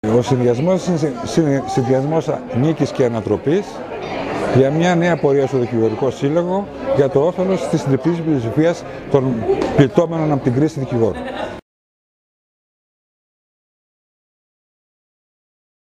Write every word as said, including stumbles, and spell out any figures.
Ο συνδυασμός είναι συνδυασμός νίκης και ανατροπής για μια νέα πορεία στο Δικηγορικό Σύλλογο για το όφελος της συντριπτικής πλειοψηφίας των πληττόμενων από την κρίση δικηγόρων.